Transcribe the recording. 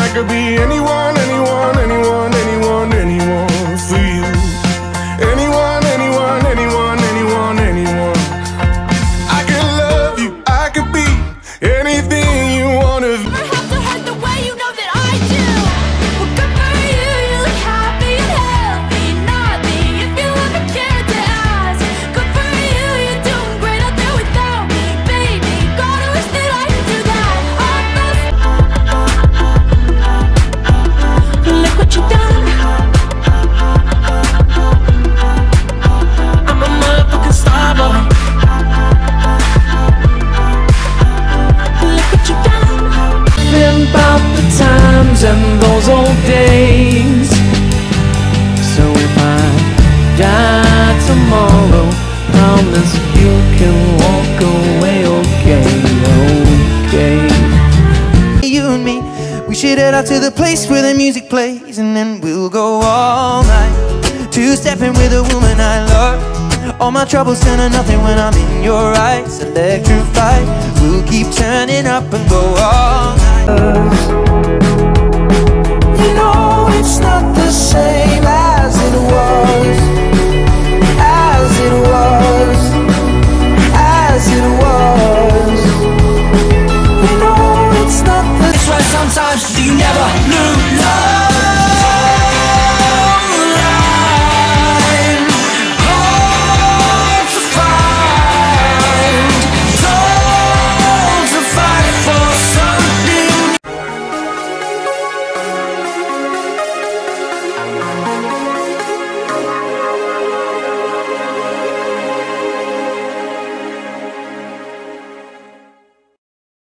I could be anyone, anyone, anyone, anyone, anyone for you. Anyone, anyone, anyone, anyone, anyone. I could love you, I could be anything you wanna be. I have to hurt the way you know that I do. Well, good for you, you look happy and healthy. Not me, if you ever cared to ask. Good for you, you're doing great out there without me, baby. Gotta wish that I could do that. Look what you done. I'm a motherfucking star boy. Look what you done. Think about the times and those old days. So if I die tomorrow, promise you can walk away okay, okay. You and me, we should head out to the place where the music plays, and then we'll go all night, two-stepping with a woman I love. All my troubles turn to nothing when I'm in your eyes. Electrified, we'll keep turning up and go all